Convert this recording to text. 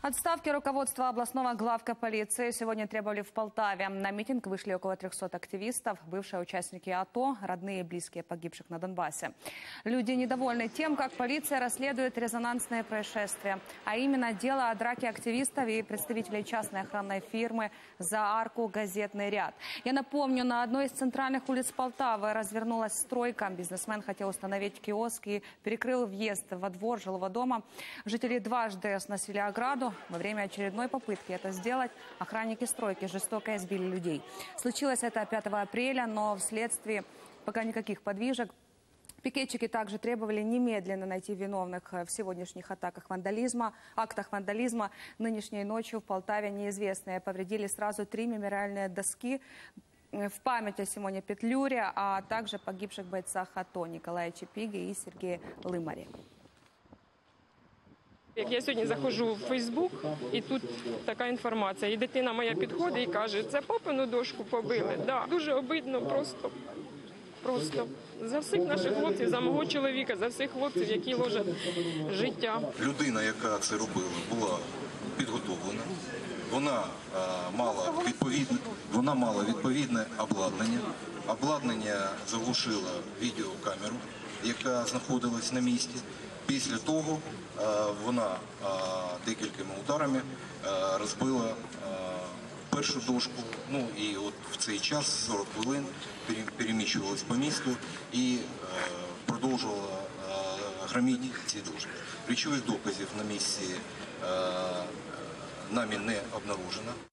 Отставки руководства областного главка полиции сегодня требовали в Полтаве. На митинг вышли около 300 активистов, бывшие участники АТО, родные и близкие погибших на Донбассе. Люди недовольны тем, как полиция расследует резонансные происшествия. А именно дело о драке активистов и представителей частной охранной фирмы за арку «Газетный ряд». Я напомню, на одной из центральных улиц Полтавы развернулась стройка. Бизнесмен хотел установить киоск и перекрыл въезд во двор жилого дома. Жители дважды сносили ограду. Во время очередной попытки это сделать охранники стройки жестоко избили людей. Случилось это 5 апреля, но вследствие пока никаких подвижек. Пикетчики также требовали немедленно найти виновных в сегодняшних актах вандализма. Нынешней ночью в Полтаве неизвестные повредили сразу 3 мемориальные доски в память о Симоне Петлюре, а также погибших бойцах АТО Николая Чепиги и Сергея Лымари. Я сьогодні заходжу в Фейсбук, і тут така інформація. І дитина моя підходить і каже, це папину дошку побили. Да, дуже обидно, просто. За всіх наших хлопців, за мого чоловіка, за всіх хлопців, які ложать життя. Людина, яка це робила, була підготовлена. Вона мала відповідне обладнання. Обладнання заглушило відеокамеру, яка знаходилась на місці. Після того вона декількома ударами розбила першу дошку. Ну і от в цей час 40 хвилин переміщувалась по місту і продовжувала громити ці дошки. Речових доказів на місці нами не обнаружено.